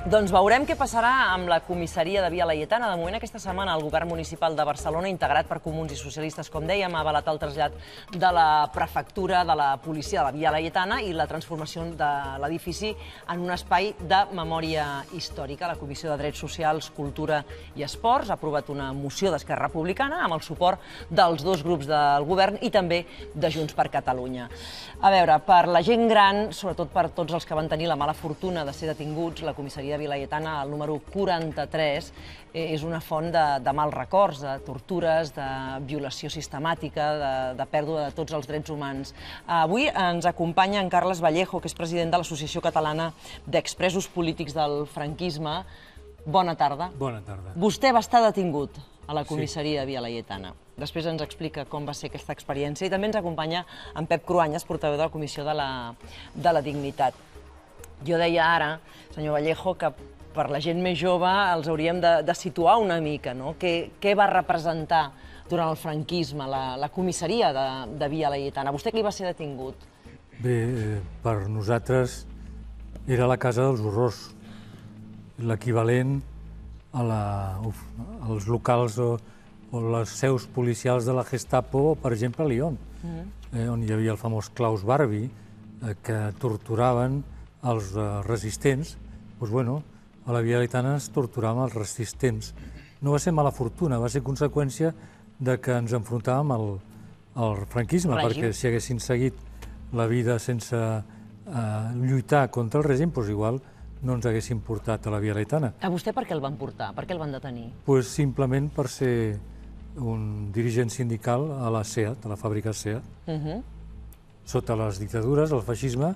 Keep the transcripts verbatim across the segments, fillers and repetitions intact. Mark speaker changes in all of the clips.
Speaker 1: Doncs veurem què passarà amb la comissaria de Via Laietana. De moment, aquesta setmana, el govern municipal de Barcelona, integrat per comuns i socialistes, com dèiem, ha avalat el trasllat de la prefectura de la policia de la Via Laietana i la transformació de l'edifici en un espai de memòria històrica. La Comissió de Drets Socials, Cultura i Esports ha aprovat una moció d'Esquerra Republicana amb el suport dels dos grups del govern i també de Junts per Catalunya. A veure, per la gent gran, sobretot per tots els que van tenir la mala fortuna de ser detinguts, la comissaria de Via Laietana, el número quaranta-tres, és una font de, de mals records, de tortures, de violació sistemàtica, de, de pèrdua de tots els drets humans. Avui ens acompanya en Carles Vallejo, que és president de l'Associació Catalana d'Expresos Polítics del Franquisme. Bona tarda.
Speaker 2: Bona tarda.
Speaker 1: Vostè va estar detingut a la comissaria de Via Laietana. Després ens explica com va ser aquesta experiència i també ens acompanya en Pep Cruanyes, portaveu de la Comissió de la, de la Dignitat. Jo deia ara, senyor Vallejo, que per la gent més jove els hauríem de, de situar una mica, no? Què, què va representar durant el franquisme la, la comissaria de, de Via Laietana? Vostè que hi va ser detingut?
Speaker 2: Bé, eh, per nosaltres era la casa dels horrors, l'equivalent a la, uf, als locals o, o les seus policials de la Gestapo, per exemple, a Lyon, mm. eh, on hi havia el famós Klaus Barbie, eh, que torturaven els eh, resistents. Doncs, bueno, a la Via Laietana ens torturàvem els resistents. No va ser mala fortuna, va ser conseqüència de que ens enfrontàvem al, al franquisme, règim. Perquè si haguessin seguit la vida sense eh, lluitar contra el règim, doncs igual no ens haguessin portat a la Via Laietana.
Speaker 1: A vostè per què el van portar? Per què el van detenir?
Speaker 2: Pues simplement per ser un dirigent sindical a la SEAT, a la fàbrica SEAT. Uh-huh. Sota les dictadures, el feixisme,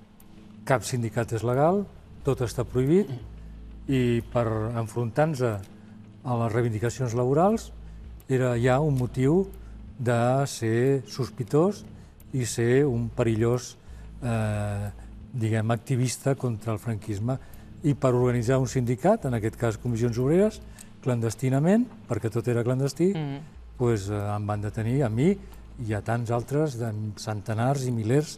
Speaker 2: cap sindicat és legal, tot està prohibit, i per enfrontar-nos a les reivindicacions laborals era ja un motiu de ser sospitós i ser un perillós eh, diguem, activista contra el franquisme. I per organitzar un sindicat, en aquest cas Comissions Obreres, clandestinament, perquè tot era clandestí, mm. pues, eh, em van detenir a mi i a tants altres, de centenars i milers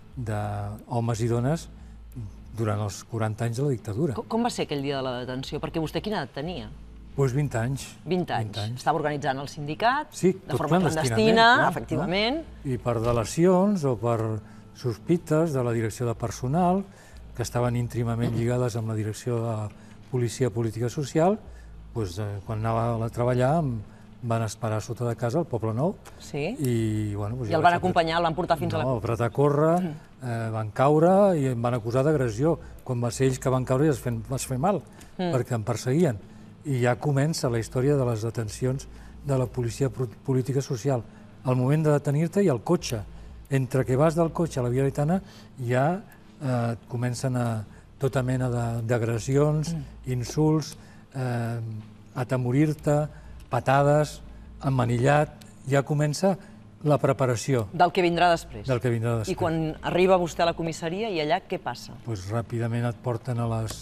Speaker 2: d'homes i dones durant els quaranta anys de la dictadura.
Speaker 1: Com, com va ser aquell dia de la detenció? Perquè vostè quina edat tenia?
Speaker 2: Doncs vint anys.
Speaker 1: vint anys. vint anys. Estava organitzant el sindicat,
Speaker 2: sí,
Speaker 1: de forma clandestina, clar, efectivament.
Speaker 2: No? I per delacions o per sospites de la direcció de personal, que estaven íntimament lligades amb la direcció de la Policia Política Social, doncs, eh, quan anava a treballar em van esperar sota de casa al Poble Nou.
Speaker 1: Sí?
Speaker 2: I, bueno, doncs
Speaker 1: I el van acompanyar, el van portar fins
Speaker 2: no,
Speaker 1: a la...
Speaker 2: No, apretar a córrer, eh, van caure i em van acusar d'agressió, quan va ser ells que van caure i es, fen, es fer mal, mm. perquè em perseguien. I ja comença la història de les detencions de la Policia Política Social. Al moment de detenir-te i el cotxe. Entre que vas del cotxe a la Via Laietana ja eh, comencen a tota mena d'agressions, mm. insults, eh, atemorir-te, patades, emmanillat, ja comença la preparació.
Speaker 1: Del que vindrà després.
Speaker 2: Del que vindrà després.
Speaker 1: I quan arriba vostè a la comissaria, i allà què passa?
Speaker 2: Doncs ràpidament et porten a les,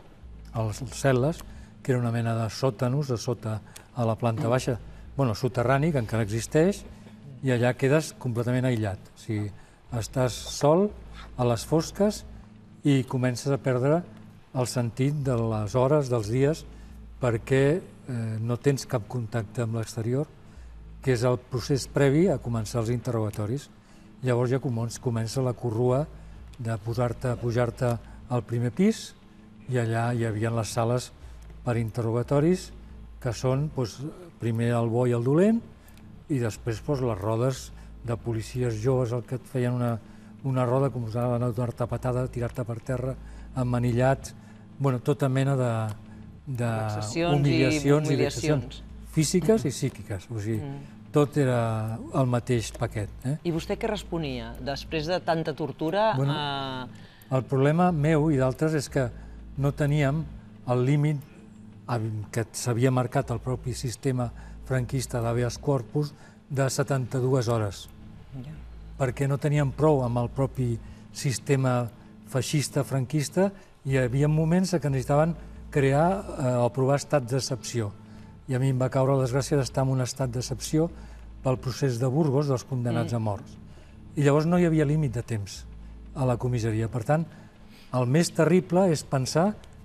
Speaker 2: a les cel·les, que era una mena de sòtanos, a sota a la planta baixa, bueno, soterrani, que encara existeix, i allà quedes completament aïllat. O sigui, estàs sol, a les fosques, i comences a perdre el sentit de les hores, dels dies, perquè eh, no tens cap contacte amb l'exterior, que és el procés previ a començar els interrogatoris. Llavors ja comença la corrua de posar-te, pujar-te al primer pis, i allà hi havia les sales per interrogatoris, que són doncs, primer el bo i el dolent, i després doncs, les rodes de policies joves el que et feien una, una roda, com usava una tapatada, tirar-te per terra, emmanillats, bueno, tota mena de d'humiliacions i vexacions físiques i psíquiques. O sigui, tot era el mateix paquet. Eh?
Speaker 1: I vostè què responia? Després de tanta tortura...
Speaker 2: Bueno,
Speaker 1: eh...
Speaker 2: El problema meu i d'altres és que no teníem el límit que s'havia marcat el propi sistema franquista d'habeas corpus de setanta-dues hores. Yeah. Perquè no teníem prou amb el propi sistema feixista franquista i hi havia moments que necessitaven crear eh, o aprovar estat d'excepció. I a mi em va caure la desgràcia d'estar en un estat d'excepció pel procés de Burgos dels condemnats mm. a morts. I llavors no hi havia límit de temps a la comissaria. Per tant, el més terrible és pensar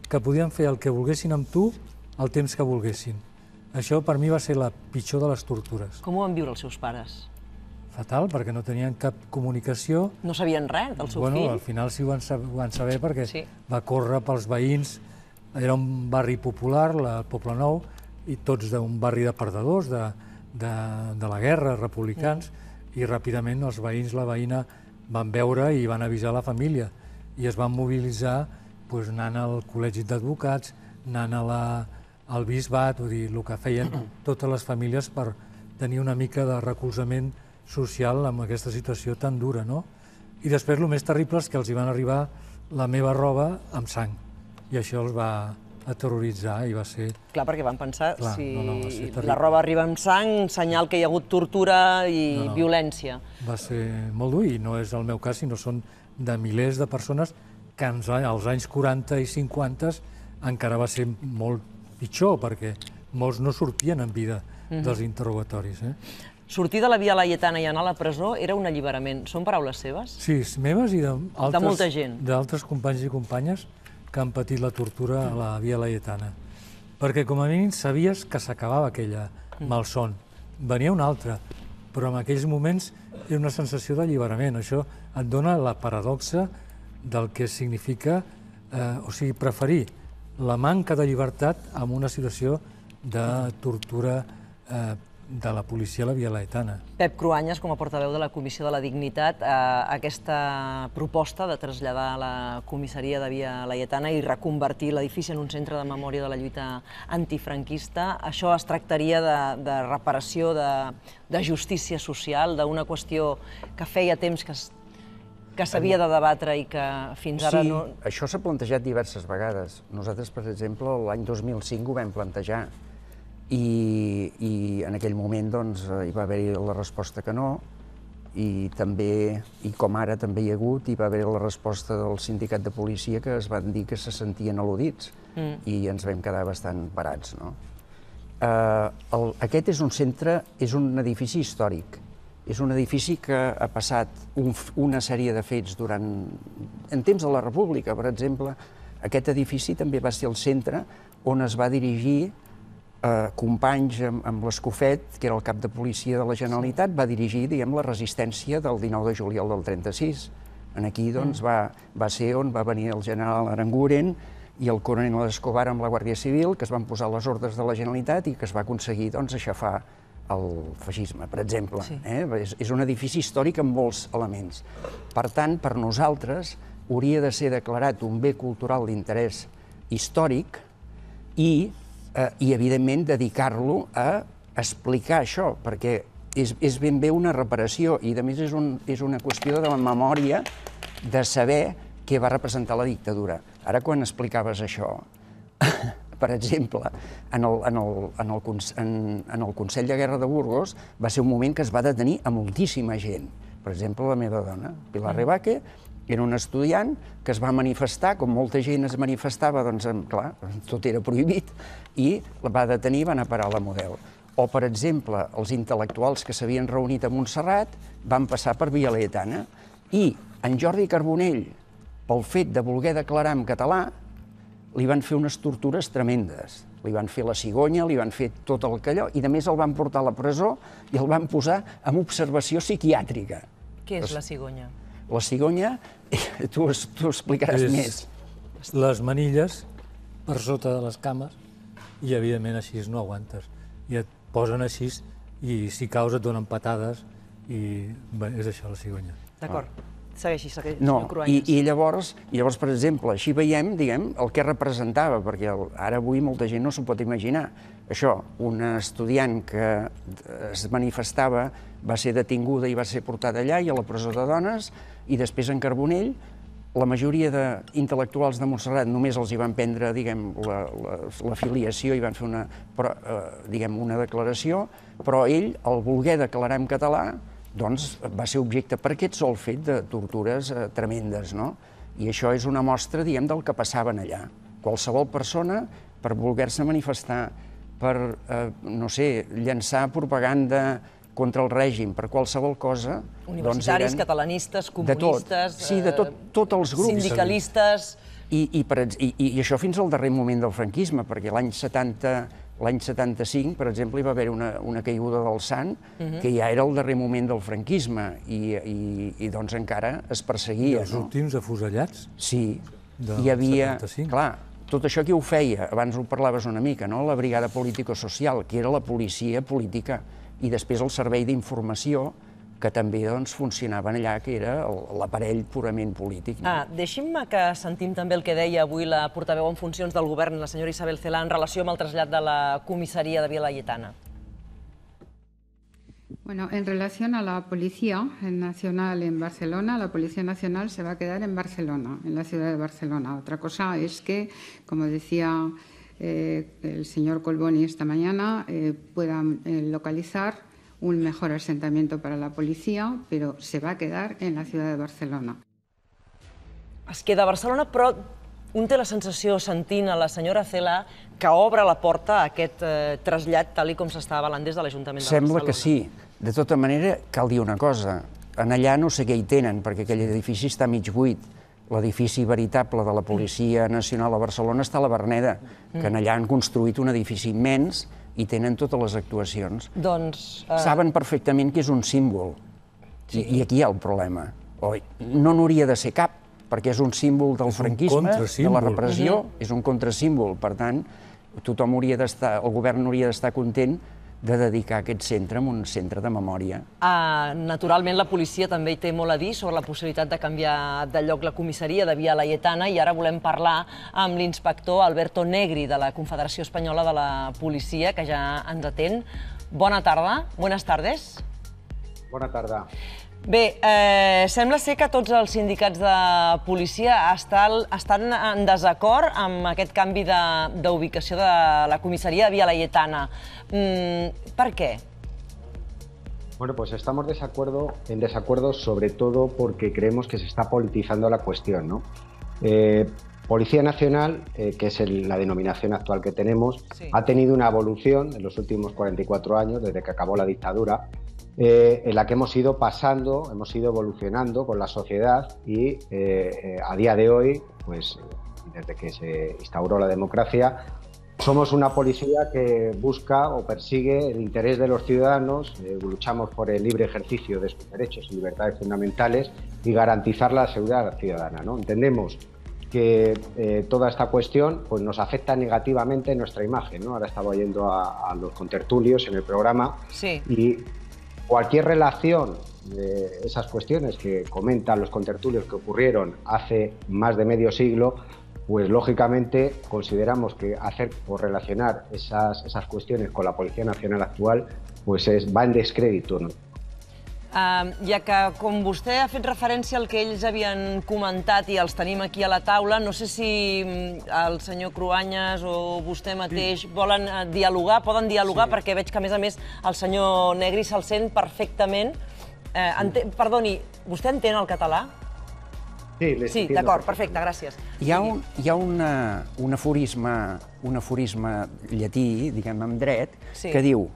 Speaker 2: que podien fer el que volguessin amb tu el temps que volguessin. Això per mi va ser la pitjor de les tortures.
Speaker 1: Com ho van viure els seus pares?
Speaker 2: Fatal, perquè no tenien cap comunicació.
Speaker 1: No sabien res del seu
Speaker 2: bueno,
Speaker 1: fill?
Speaker 2: Al final sí ho van saber, ho van saber perquè
Speaker 1: sí.
Speaker 2: va córrer pels veïns. Era un barri popular, el Poblenou, i tots d'un barri de perdedors, de, de, de la guerra, republicans, mm. i ràpidament els veïns, la veïna, van veure i van avisar la família. I es van mobilitzar doncs, anant al col·legi d'advocats, anant a la, al bisbat, vull dir, el que feien totes les famílies per tenir una mica de recolzament social amb aquesta situació tan dura, no? I després el més terrible és que els hi van arribar la meva roba amb sang, i això els va aterroritzar i va ser...
Speaker 1: Clar, perquè van pensar,
Speaker 2: Clar,
Speaker 1: si
Speaker 2: no, no, va ser terrible.
Speaker 1: La roba arriba amb sang, senyal que hi ha hagut tortura i
Speaker 2: No, no.
Speaker 1: violència.
Speaker 2: Va ser molt dur, i no és el meu cas, sinó són de milers de persones que als anys quaranta i cinquanta encara va ser molt pitjor, perquè molts no sortien en vida dels interrogatoris. Eh?
Speaker 1: Sortir de la Via Laietana i anar a la presó era un alliberament. Són paraules seves?
Speaker 2: Sí, meves i d'altres
Speaker 1: De molta gent.
Speaker 2: d'altres companys i companyes que han patit la tortura a la Via Laietana. Perquè com a mínim sabies que s'acabava aquella malson. Venia una altra, però en aquells moments era una sensació d'alliberament. Això et dona la paradoxa del que significa, eh, o sigui, preferir la manca de llibertat en una situació de tortura eh, de la policia a la Via Laietana.
Speaker 1: Pep Cruanyes, com a portaveu de la Comissió de la Dignitat, eh, aquesta proposta de traslladar la comissaria de Via Laietana i reconvertir l'edifici en un centre de memòria de la lluita antifranquista, això es tractaria de, de reparació, de, de justícia social, d'una qüestió que feia temps que es que s'havia de debatre i que fins ara
Speaker 3: sí,
Speaker 1: no...
Speaker 3: això s'ha plantejat diverses vegades. Nosaltres, per exemple, l'any dos mil cinc ho vam plantejar i, i en aquell moment doncs, hi va haver la resposta que no, i també, i com ara també hi ha hagut, hi va haver la resposta del sindicat de policia que es van dir que se sentien al·ludits mm. i ens vam quedar bastant parats. No? Uh, el, aquest és un centre, és un edifici històric. És un edifici que ha passat un, una sèrie de fets durant... En temps de la República, per exemple, aquest edifici també va ser el centre on es va dirigir eh, Companys amb, amb l'Escofet, que era el cap de policia de la Generalitat, va dirigir, diguem, la resistència del dinou de juliol del trenta-sis. En aquí, doncs, va, va ser on va venir el general Aranguren i el coronel Escobar amb la Guàrdia Civil, que es van posar les ordres de la Generalitat i que es va aconseguir, doncs, aixafar el feixisme, per exemple. Sí. Eh? És, és un edifici històric amb molts elements. Per tant, per nosaltres, hauria de ser declarat un bé cultural d'interès històric i, eh, i evidentment, dedicar-lo a explicar això, perquè és, és ben bé una reparació i, a més, és, un, és una qüestió de la memòria de saber què va representar la dictadura. Ara, quan explicaves això, per exemple, en el, en, el, en, el, en, en el Consell de Guerra de Burgos va ser un moment que es va detenir a moltíssima gent. Per exemple, la meva dona, Pilar Rebaque, era un estudiant que es va manifestar, com molta gent es manifestava, doncs, clar, tot era prohibit, i la va detenir i va anar a parar a la Model. O, per exemple, els intel·lectuals que s'havien reunit a Montserrat van passar per Via Laietana i en Jordi Carbonell, pel fet de voler declarar en català, li van fer unes tortures tremendes. Li van fer la cigonya, li van fer tot el que allò, i a més el van portar a la presó i el van posar en observació psiquiàtrica.
Speaker 1: Què és la cigonya?
Speaker 3: La cigonya, tu, tu explicaràs
Speaker 2: és
Speaker 3: més.
Speaker 2: Les manilles per sota de les cames i, evidentment, així no aguantes. I et posen així i, si caus, et donen patades i bé, és això, la cigonya.
Speaker 1: D'acord. Ah. Segueixi, segueixi,
Speaker 3: no,
Speaker 1: senyor Cruanyes.
Speaker 3: I, i, llavors, i llavors, per exemple, així veiem, diguem, el que representava, perquè el, ara avui molta gent no s'ho pot imaginar. Això, una estudiant que es manifestava va ser detinguda i va ser portada allà i a la presó de dones, i després en Carbonell, la majoria d'intel·lectuals de Montserrat només els hi van prendre, diguem, la, la, la filiació i van fer una, però, eh, diguem, una declaració, però ell, al voler declarar en català, doncs va ser objecte per aquest sol fet de tortures eh, tremendes, no? I això és una mostra, diguem, del que passaven allà. Qualsevol persona, per voler-se manifestar, per, eh, no sé, llançar propaganda contra el règim, per qualsevol cosa...
Speaker 1: Universitaris,
Speaker 3: doncs eren
Speaker 1: catalanistes, comunistes...
Speaker 3: De tot. Sí, de tot, tots els grups.
Speaker 1: Sindicalistes...
Speaker 3: I, i, per, i, I això fins al darrer moment del franquisme, perquè l'any setanta... L'any setanta-cinc, per exemple, hi va haver una, una caiguda del Sant, uh-huh. que ja era el darrer moment del franquisme, i, i, i doncs encara es perseguia.
Speaker 2: I els
Speaker 3: no?
Speaker 2: últims afusellats?
Speaker 3: Sí, hi havia...
Speaker 2: setanta-cinc.
Speaker 3: Clar, tot això qui ho feia? Abans ho parlaves una mica, no? La brigada político-social, que era la policia política, i després el servei d'informació, que també doncs, funcionaven allà, que era l'aparell purament polític. No?
Speaker 1: Ah, Deixi'm que sentim també el que deia avui la portaveu en funcions del govern, la senyora Isabel Celaá, en relació amb el trasllat de la comissaria de Via Laietana.
Speaker 4: Bueno, en relación a la Policía Nacional en Barcelona, la Policía Nacional se va a quedar en Barcelona, en la ciudad de Barcelona. Otra cosa es que, como decía eh, el señor Colboni esta mañana, eh, puedan eh, localizar un mejor asentamiento para la policía, pero se va a quedar en la ciudad de Barcelona.
Speaker 1: Es queda a Barcelona, però un té la sensació, sentint a la senyora Celaá, que obre la porta a aquest eh, trasllat tal com s'està avalant des de l'Ajuntament de
Speaker 3: Sembla
Speaker 1: Barcelona.
Speaker 3: que sí. De tota manera, cal dir una cosa. En allà no sé què hi tenen, perquè aquell edifici està mig buit. L'edifici veritable de la Policia Nacional a Barcelona està a la Verneda, que en allà han construït un edifici immens i tenen totes les actuacions.
Speaker 1: Doncs... Eh...
Speaker 3: Saben perfectament que és un símbol. Sí. I, I aquí hi ha el problema. Oi, no n'hauria de ser cap, perquè és un símbol del franquisme, de la repressió, uh-huh. és un contrasímbol. Per tant, tothom hauria d'estar, el govern hauria d'estar content de dedicar aquest centre a un centre de memòria.
Speaker 1: Uh, naturalment, la policia també hi té molt a dir sobre la possibilitat de canviar de lloc la comissaria de Via Laietana, i ara volem parlar amb l'inspector Alberto Negri, de la Confederació Espanyola de la Policia, que ja ens atén. Bona tarda. Buenas tardes.
Speaker 5: Bona tarda.
Speaker 1: Bé, eh, sembla ser que tots els sindicats de policia estan, estan en desacord amb aquest canvi d'ubicació de, de la comissaria de Via Laietana. Mm, ¿Por qué?
Speaker 5: Bueno, pues estamos desacuerdo, en desacuerdo sobre todo porque creemos que se está politizando la cuestión, ¿no? Eh, Policía Nacional, eh, que es el, la denominación actual que tenemos, sí. ha tenido una evolución en los últimos cuarenta y cuatro años, desde que acabó la dictadura, eh, en la que hemos ido pasando, hemos ido evolucionando con la sociedad y eh, eh, a día de hoy, pues desde que se instauró la democracia, somos una policía que busca o persigue el interés de los ciudadanos, eh, luchamos por el libre ejercicio de sus derechos y libertades fundamentales y garantizar la seguridad ciudadana, ¿no? Entendemos que eh, toda esta cuestión pues, nos afecta negativamente en nuestra imagen, ¿no? Ahora estaba oyendo a, a los contertulios en el programa, sí. y cualquier relación de esas cuestiones que comentan los contertulios que ocurrieron hace más de medio siglo, pues lógicamente consideramos que hacer o relacionar esas, esas cuestiones con la Policía Nacional actual pues es, va en descrédito, ¿no?
Speaker 1: Uh, ja que, com vostè ha fet referència al que ells havien comentat i els tenim aquí a la taula, no sé si el senyor Cruanyes o vostè mateix sí. volen dialogar, poden dialogar, sí. perquè veig que, a més a més, el senyor Negri se'l sent perfectament. Uh, ente... Perdoni, vostè entén el català?
Speaker 5: Sí,
Speaker 1: sí d'acord, perfecte, gràcies.
Speaker 3: Hi ha un, hi ha una, un, aforisme, un aforisme llatí, diguem, en dret, sí. que diu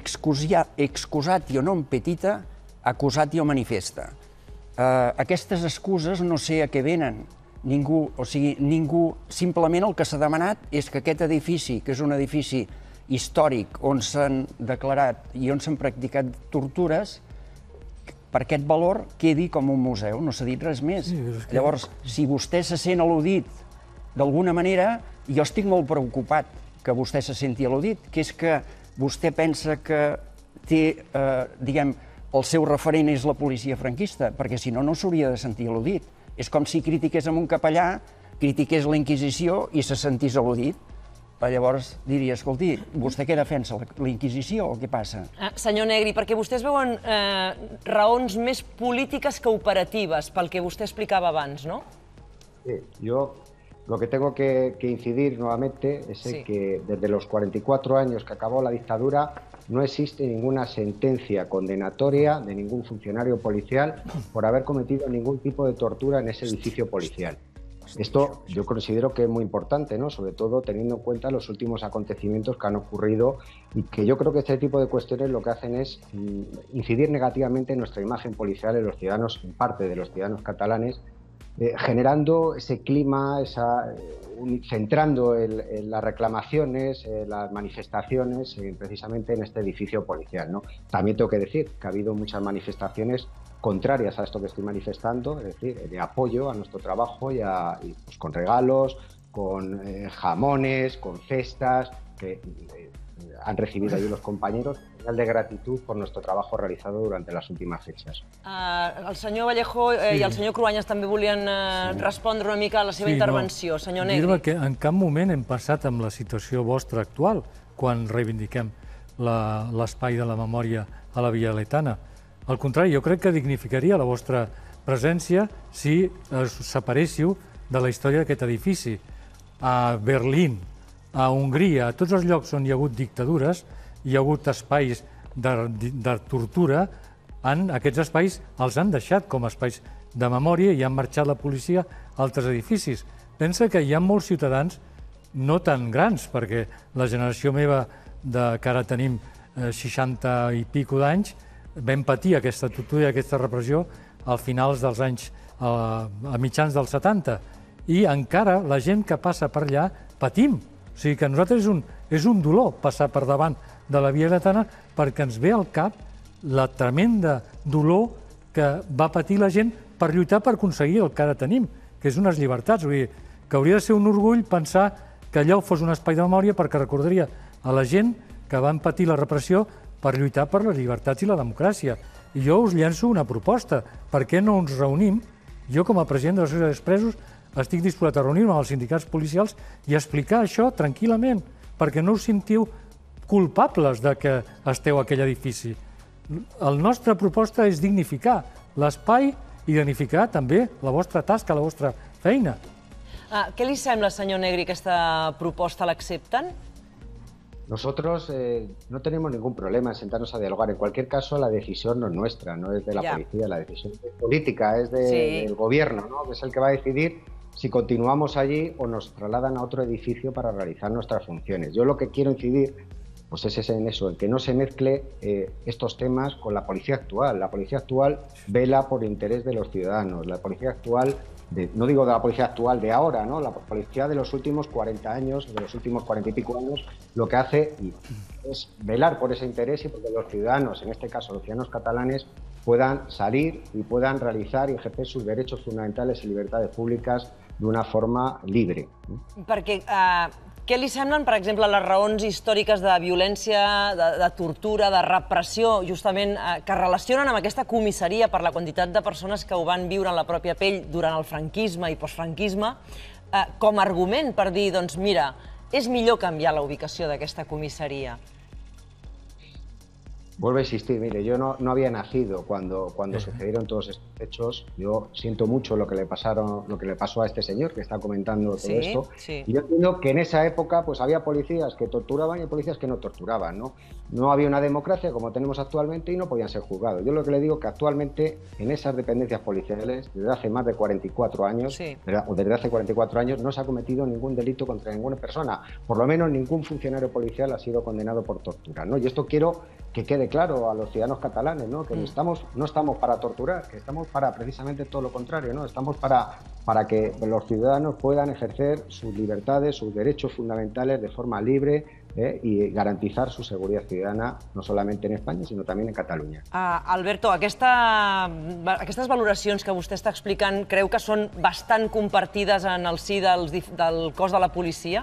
Speaker 3: excusatio non petita, accusatio manifesta. Uh, aquestes excuses no sé a què venen. Ningú, o sigui, ningú, simplement el que s'ha demanat és que aquest edifici, que és un edifici històric on s'han declarat i on s'han practicat tortures, per aquest valor quedi com un museu, no s'ha dit res més. Sí, que... Llavors, si vostè se sent al·ludit d'alguna manera, jo estic molt preocupat que vostè se senti al·ludit, que és que vostè pensa que té, eh, diguem, el seu referent és la policia franquista, perquè si no, no s'hauria de sentir al·ludit. És com si critiqués amb un capellà, critiqués la Inquisició i se sentís al·ludit. Llavors diria, escolti, vostè què defensa, la Inquisició o què passa?
Speaker 1: Ah, senyor Negri, perquè vostès veuen eh, raons més polítiques que operatives, pel que vostè explicava abans, ¿no?
Speaker 5: Sí, yo lo que tengo que, que incidir nuevamente es sí. en que desde los cuarenta y cuatro años que acabó la dictadura no existe ninguna sentencia condenatoria de ningún funcionario policial por haber cometido ningún tipo de tortura en ese edificio policial. Esto yo considero que es muy importante, ¿no? Sobre todo teniendo en cuenta los últimos acontecimientos que han ocurrido y que yo creo que este tipo de cuestiones lo que hacen es incidir negativamente en nuestra imagen policial en los ciudadanos, en parte de los ciudadanos catalanes, eh, generando ese clima, esa, un, centrando el, el las reclamaciones, eh, las manifestaciones eh, precisamente en este edificio policial, ¿no? También tengo que decir que ha habido muchas manifestaciones contrarias a esto que estoy manifestando, es decir, de apoyo a nuestro trabajo y, a, y pues, con regalos, con eh, jamones, con cestas, que eh, han recibido allí los compañeros, señal de gratitud por nuestro trabajo realizado durante las últimes fechas.
Speaker 1: Uh, el senyor Vallejo eh, sí. i el senyor Cruanyes també volien uh, sí. respondre una mica a la seva sí, intervenció. No. Senyor Negri.
Speaker 2: Dir-me que en cap moment hem passat amb la situació vostra actual quan reivindiquem l'espai de la memòria a la Via Laietana. Al contrari, jo crec que dignificaria la vostra presència si us separéssiu de la història d'aquest edifici. A Berlín, a Hongria, a tots els llocs on hi ha hagut dictadures, hi ha hagut espais de, de tortura, han, aquests espais els han deixat com a espais de memòria i han marxat la policia a altres edificis. Pensa que hi ha molts ciutadans, no tan grans, perquè la generació meva, de, que ara tenim eh, seixanta i pico d'anys, vam patir aquesta tortura i aquesta repressió a finals dels anys, a, a mitjans dels setanta. I encara la gent que passa per allà patim. O sigui que a nosaltres és un, és un dolor passar per davant de la Via Laietana perquè ens ve al cap la tremenda dolor que va patir la gent per lluitar per aconseguir el que ara tenim, que és unes llibertats. Vull dir, que hauria de ser un orgull pensar que allò fos un espai de memòria perquè recordaria a la gent que van patir la repressió per lluitar per les llibertats i la democràcia. I jo us llenço una proposta. Per què no ens reunim? Jo, com a president de l'associació d'expresos, estic disposat a reunir-me amb els sindicats policials i explicar això tranquil·lament, perquè no us sentiu culpables de que esteu a aquell edifici. La nostra proposta és dignificar l'espai i dignificar també la vostra tasca, la vostra feina.
Speaker 1: Ah, què li sembla, senyor Negri, aquesta proposta l'accepten?
Speaker 5: Nosotros eh, no tenemos ningún problema en sentarnos a dialogar. En cualquier caso, la decisión no es nuestra, no es de la ya. policía, la decisión es política, es de, sí. del gobierno, ¿no? Que es el que va a decidir si continuamos allí o nos trasladan a otro edificio para realizar nuestras funciones. Yo lo que quiero incidir pues es en eso, en que no se mezcle eh, estos temas con la policía actual. La policía actual vela por el interés de los ciudadanos. La policía actual, de, no digo de la policía actual de ahora, ¿no? La policía de los últimos cuarenta años, de los últimos cuarenta y pico años, lo que hace es velar por ese interés y porque los ciudadanos, en este caso los ciudadanos catalanes, puedan salir y puedan realizar y ejercer sus derechos fundamentales y libertades públicas de una forma libre.
Speaker 1: Perquè... Uh... Què li semblen, per exemple, les raons històriques de violència, de, de tortura, de repressió, justament, eh, que relacionen amb aquesta comissaria per la quantitat de persones que ho van viure en la pròpia pell durant el franquisme i postfranquisme, eh, com a argument per dir, doncs mira, és millor canviar la ubicació d'aquesta comissaria?
Speaker 5: Vuelvo a insistir, mire, yo no, no había nacido cuando, cuando sucedieron todos estos hechos. Yo siento mucho lo que le pasaron, lo que le pasó a este señor que está comentando todo sí, esto. Sí. Y yo entiendo que en esa época pues había policías que torturaban y policías que no torturaban, ¿no? No había una democracia como tenemos actualmente y no podían ser juzgados. Yo lo que le digo que actualmente en esas dependencias policiales, desde hace más de cuarenta y cuatro años, sí. o desde hace cuarenta y cuatro años, no se ha cometido ningún delito contra ninguna persona. Por lo menos ningún funcionario policial ha sido condenado por tortura, ¿no? Y esto quiero que quede claro a los ciudadanos catalanes, ¿no? Que mm. estamos, no estamos para torturar, que estamos para precisamente todo lo contrario, ¿no? Estamos para, para que los ciudadanos puedan ejercer sus libertades, sus derechos fundamentales de forma libre eh, y garantizar su seguridad ciudadana, no solamente en España, sinó també en Catalunya.
Speaker 1: Uh, Alberto, aquesta, aquestes valoracions que vostè està explicant creu que són bastant compartides en el si dels, del cos de la policia?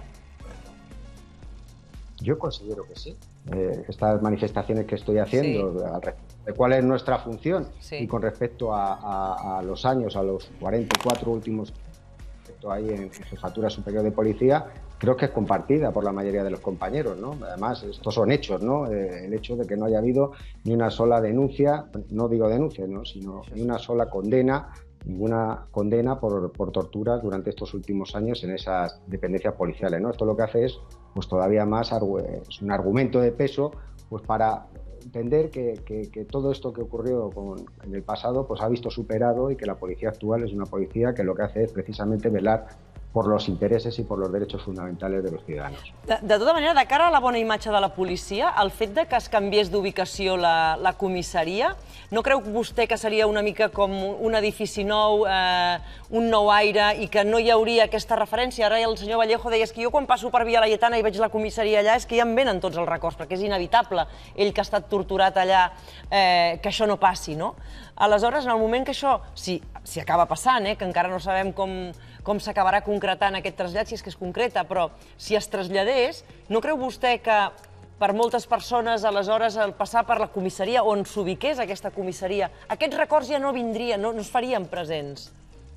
Speaker 5: Yo considero que sí. Eh, estas manifestaciones que estoy haciendo, sí. al respecto de cuál es nuestra función sí. y con respecto a, a, a los años, a los cuarenta y cuatro últimos respecto ahí en, en Jefatura Superior de Policía, creo que es compartida por la mayoría de los compañeros, ¿no? Además, estos son hechos, ¿no? Eh, el hecho de que no haya habido ni una sola denuncia, no digo denuncia, ¿no? Sino ni una sola condena, ninguna condena por, por torturas durante estos últimos años en esas dependencias policiales, ¿no? Esto lo que hace es pues todavía más, es un argumento de peso pues para entender que, que, que todo esto que ocurrió con, en el pasado pues ha visto superado y que la policía actual es una policía que lo que hace es precisamente velar por los intereses y por los derechos fundamentales de los ciudadanos.
Speaker 1: De, de tota manera, de cara a la bona imatge de la policia, el fet de que es canviés d'ubicació la, la comissaria, no creu vostè que seria una mica com un edifici nou, eh, un nou aire, i que no hi hauria aquesta referència? Ara el senyor Vallejo deia que jo quan passo per Via Laietana i veig la comissaria allà és que ja em venen tots els records, perquè és inevitable, ell que ha estat torturat allà, eh, que això no passi, no? Aleshores, en el moment que això, si, si acaba passant, eh, que encara no sabem com, com s'acabarà concretant aquest trasllat, si és que es concreta, però si es traslladés, no creu vostè que per moltes persones, aleshores, al passar per la comissaria, on s'ubiqués aquesta comissaria, aquests records ja no vindrien, no, no es farien presents?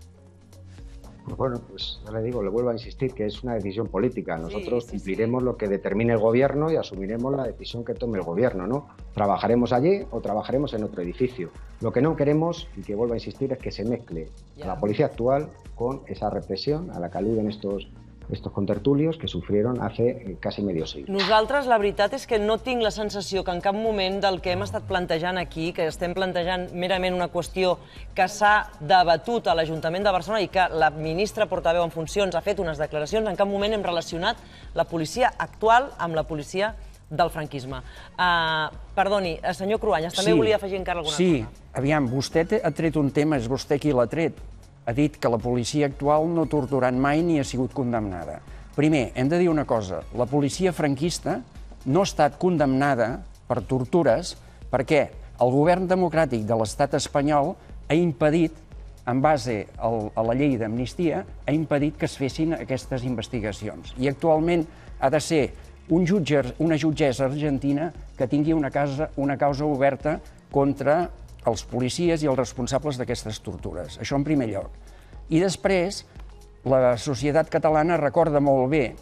Speaker 5: Pues bueno, pues ya le digo, le vuelvo a insistir que es una decisión política. Nosotros
Speaker 1: sí, sí,
Speaker 5: cumpliremos
Speaker 1: sí.
Speaker 5: lo que determine el gobierno y asumiremos la decisión que tome el gobierno, ¿no? Trabajaremos allí o trabajaremos en otro edificio. Lo que no queremos, y que vuelvo a insistir, es que se mezcle
Speaker 1: Ya.
Speaker 5: a la policía actual con esa represión a la que aluden estos, estos contertulios que sufrieron hace casi medio siglo.
Speaker 1: Nosaltres, la veritat és que no tinc la sensació que en cap moment del que hem estat plantejant aquí, que estem plantejant merament una qüestió que s'ha debatut a l'Ajuntament de Barcelona i que la ministra portaveu en funcions ha fet unes declaracions, en cap moment hem relacionat la policia actual amb la policia del franquisme. Uh, perdoni, senyor Cruanyes, també
Speaker 3: Sí,
Speaker 1: volia afegir encara alguna
Speaker 3: sí.
Speaker 1: cosa.
Speaker 3: Aviam, vostè té- ha tret un tema, és vostè qui l'ha tret. Ha dit que la policia actual no ha torturat mai ni ha sigut condemnada. Primer, hem de dir una cosa, la policia franquista no ha estat condemnada per tortures perquè el govern democràtic de l'estat espanyol ha impedit, en base al, a la llei d'amnistia, ha impedit que es fessin aquestes investigacions. I actualment ha de ser un jutge, una jutgessa argentina que tingui una, casa, una causa oberta contra els policies i els responsables d'aquestes tortures. Això en primer lloc. I després, la societat catalana recorda molt bé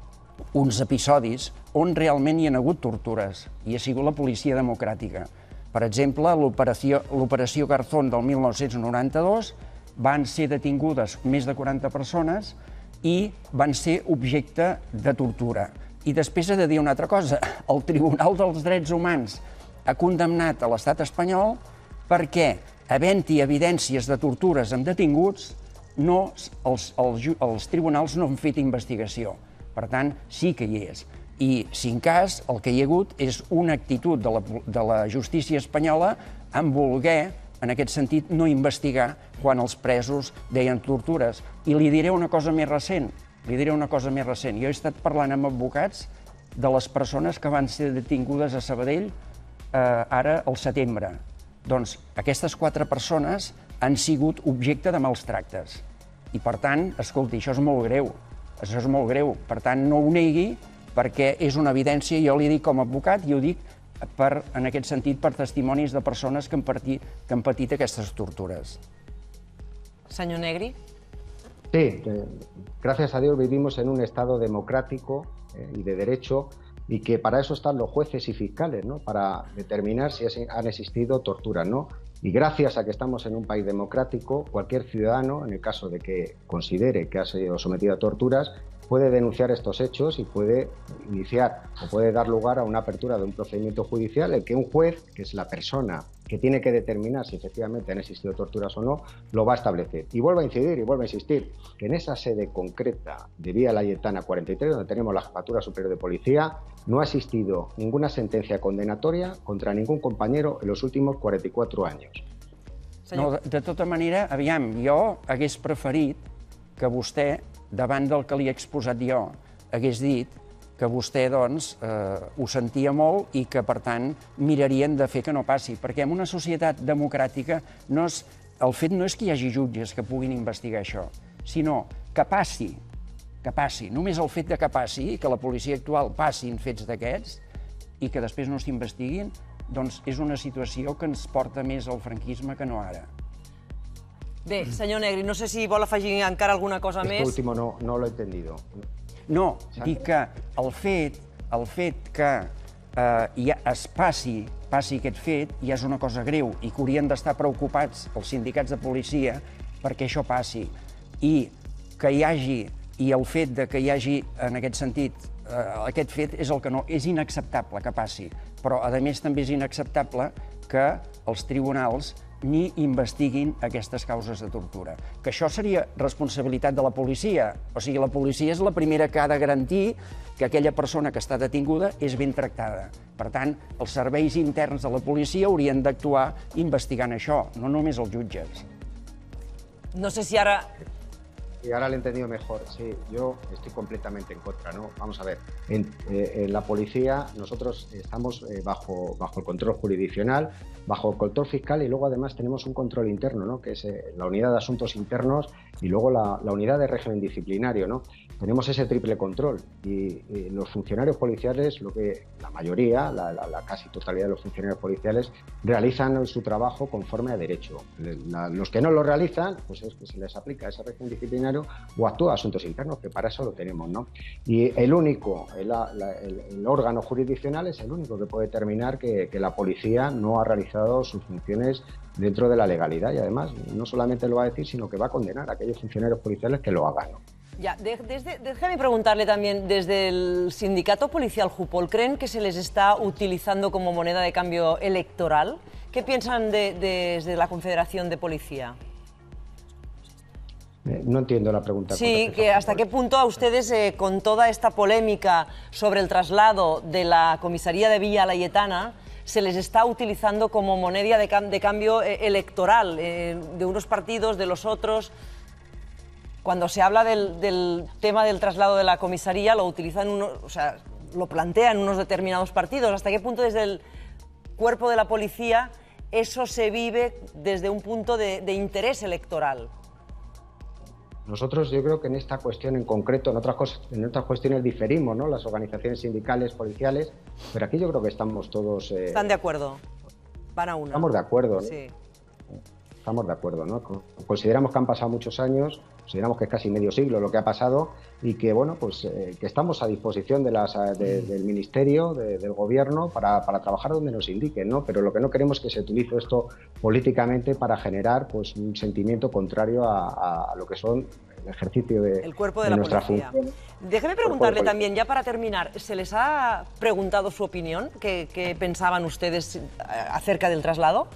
Speaker 3: uns episodis on realment hi ha hagut tortures i ha sigut la policia democràtica. Per exemple, l'operació Garzón del mil nou-cents noranta-dos van ser detingudes més de quaranta persones i van ser objecte de tortura. I després he de dir una altra cosa, el Tribunal dels Drets Humans ha condemnat a l'estat espanyol perquè, havent-hi evidències de tortures amb detinguts, no, els, els, els tribunals no han fet investigació. Per tant, sí que hi és. I, si en cas, el que hi ha hagut és una actitud de la, de la justícia espanyola en voler, en aquest sentit, no investigar quan els presos deien tortures. I li diré una cosa més recent, li diré una cosa més recent. Jo he estat parlant amb advocats de les persones que van ser detingudes a Sabadell eh, ara al setembre. Doncs aquestes quatre persones han sigut objecte de mals tractes. I per tant, escolti, això és molt greu. Això és molt greu. Per tant, no ho negui, perquè és una evidència, jo li dic com a advocat, i ho dic per, en aquest sentit per testimonis de persones que han patit, que han patit aquestes tortures.
Speaker 1: Senyor Negri?
Speaker 5: Sí, eh, gracias a Dios vivimos en un Estado democrático eh, y de derecho, y que para eso están los jueces y fiscales, ¿no? Para determinar si es, han existido torturas, ¿no? Y gracias a que estamos en un país democrático, cualquier ciudadano, en el caso de que considere que ha sido sometido a torturas, puede denunciar estos hechos y puede iniciar o puede dar lugar a una apertura de un procedimiento judicial en que un juez, que es la persona que tiene que determinar si efectivamente han existido torturas o no, lo va a establecer. Y vuelvo a incidir y vuelvo a insistir que en esa sede concreta de Vía Laietana cuarenta y tres, donde tenemos la Jefatura Superior de Policía, no ha existido ninguna sentencia condenatoria contra ningún compañero en los últimos cuarenta y cuatro años.
Speaker 3: No, de, de tota manera, aviam, jo hagués preferit que vostè, davant del que li he exposat jo, hagués dit que vostè, doncs, eh, ho sentia molt i que, per tant, mirarien de fer que no passi. Perquè en una societat democràtica no és, el fet no és que hi hagi jutges que puguin investigar això, sinó que passi, que passi. Només el fet de que passi, que la policia actual passin fets d'aquests i que després no s'investiguin, doncs és una situació que ens porta més al franquisme que no ara.
Speaker 1: Bé, senyor Negri, no sé si vol afegir encara alguna cosa
Speaker 5: Esto
Speaker 1: més.
Speaker 5: Esto último no, no lo he entendido.
Speaker 3: No, dic que el fet, el fet que eh, ja es passi, passi aquest fet ja és una cosa greu i que haurien d'estar preocupats els sindicats de policia perquè això passi. I que hi hagi, i el fet de que hi hagi, en aquest sentit, eh, aquest fet és el que no, és inacceptable que passi. Però, a més, també és inacceptable que els tribunals ni investiguin aquestes causes de tortura. Que això seria responsabilitat de la policia. O sigui, la policia és la primera que ha de garantir que aquella persona que està detinguda és ben tractada. Per tant, els serveis interns de la policia haurien d'actuar investigant això, no només els jutges.
Speaker 1: No sé si ara...
Speaker 5: Y ahora lo he entendido mejor. Sí, yo estoy completamente en contra, ¿no? Vamos a ver, en, eh, en la policía nosotros estamos eh, bajo, bajo el control jurisdiccional, bajo el control fiscal y luego además tenemos un control interno, ¿no? Que es eh, la unidad de asuntos internos y luego la, la unidad de régimen disciplinario, ¿no? Tenemos ese triple control y, y los funcionarios policiales, lo que la mayoría, la, la, la casi totalidad de los funcionarios policiales realizan su trabajo conforme a derecho. La, los que no lo realizan, pues es que se les aplica ese régimen disciplinario o actúa a asuntos internos, que para eso lo tenemos, ¿no? Y el único, el, la, el, el órgano jurisdiccional es el único que puede determinar que, que la policía no ha realizado sus funciones dentro de la legalidad y además no solamente lo va a decir, sino que va a condenar a aquellos funcionarios policiales que lo hagan, ¿no?
Speaker 1: Ya, de, desde, déjame preguntarle también, desde el sindicato policial Jupol, ¿creen que se les está utilizando como moneda de cambio electoral? ¿Qué piensan de, de, desde la Confederación de Policía?
Speaker 5: Eh, no entiendo la pregunta.
Speaker 1: Sí, que hasta qué punto a ustedes, eh, con toda esta polémica sobre el traslado de la comisaría de Villa Laietana, se les está utilizando como moneda de, cam de cambio eh, electoral, eh, de unos partidos, de los otros. Cuando se habla del, del tema del traslado de la comisaría, lo utilizan uno, o sea, lo plantean unos determinados partidos. ¿Hasta qué punto desde el cuerpo de la policía eso se vive desde un punto de, de interés electoral?
Speaker 5: Nosotros, yo creo que en esta cuestión en concreto, en otras cosas, en otras cuestiones diferimos, ¿no? Las organizaciones sindicales, policiales, pero aquí yo creo que estamos todos... Eh,
Speaker 1: ¿Están de acuerdo? Van a una.
Speaker 5: Estamos de acuerdo, ¿no?
Speaker 1: Sí.
Speaker 5: Estamos de acuerdo, ¿no? Consideramos que han pasado muchos años, consideramos que es casi medio siglo lo que ha pasado y que, bueno, pues eh, que estamos a disposición de las, de, del Ministerio, de, del Gobierno, para, para trabajar donde nos indiquen, ¿no? Pero lo que no queremos es que se utilice esto políticamente para generar, pues, un sentimiento contrario a, a lo que son el ejercicio de,
Speaker 1: el cuerpo de,
Speaker 5: de
Speaker 1: la
Speaker 5: nuestra
Speaker 1: policía.
Speaker 5: función.
Speaker 1: Déjeme preguntarle también, ya para terminar, ¿se les ha preguntado su opinión? ¿Qué, qué pensaban ustedes acerca del traslado?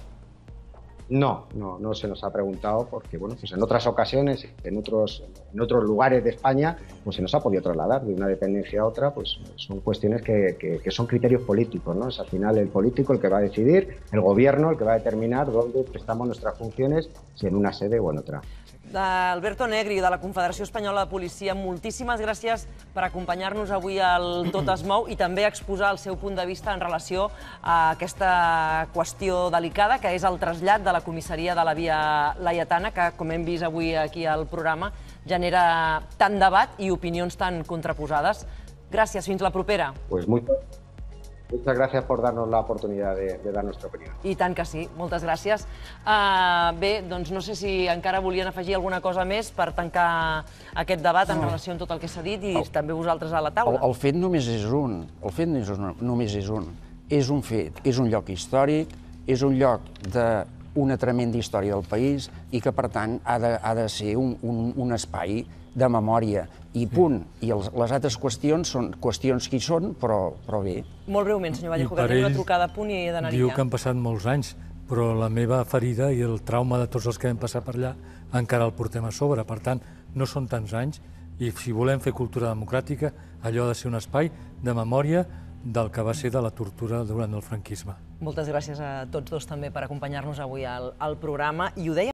Speaker 5: No, no, no se nos ha preguntado porque, bueno, pues en otras ocasiones, en otros, en otros lugares de España, pues se nos ha podido trasladar de una dependencia a otra, pues son cuestiones que, que, que son criterios políticos, ¿no? Es al final el político el que va a decidir, el gobierno el que va a determinar dónde prestamos nuestras funciones, si en una sede o en otra.
Speaker 1: Alberto Negri, de la Confederació Espanyola de Policia, moltíssimes gràcies per acompanyar-nos avui al Tot es mou i també exposar el seu punt de vista en relació a aquesta qüestió delicada, que és el trasllat de la comissaria de la Via Laietana, que, com hem vist avui aquí al programa, genera tant debat i opinions tan contraposades. Gràcies, fins la propera.
Speaker 5: Pues muy... Muchas gracias por darnos la oportunidad de, de dar nuestra opinió.
Speaker 1: I tant que sí, moltes gràcies. Uh, bé, doncs no sé si encara volien afegir alguna cosa més per tancar aquest debat en relació amb tot el que s'ha dit i el, també vosaltres a la taula.
Speaker 3: El, el fet només és un, el fet només és un, només és un. És un fet, és un lloc històric, és un lloc d'una tremenda història del país i que, per tant, ha de, ha de ser un, un, un espai de memòria i punt. I els, les altres qüestions són qüestions que hi són, però, però bé.
Speaker 1: Molt breument, senyor Vallejo, que tenim una trucada a punt i he d'anar-hi ja.
Speaker 2: Diu que han passat molts anys, però la meva ferida i el trauma de tots els que vam passar per allà encara el portem a sobre. Per tant, no són tants anys i si volem fer cultura democràtica, allò ha de ser un espai de memòria del que va ser de la tortura durant el franquisme.
Speaker 1: Moltes gràcies a tots dos també per acompanyar-nos avui al, al programa. I ho deia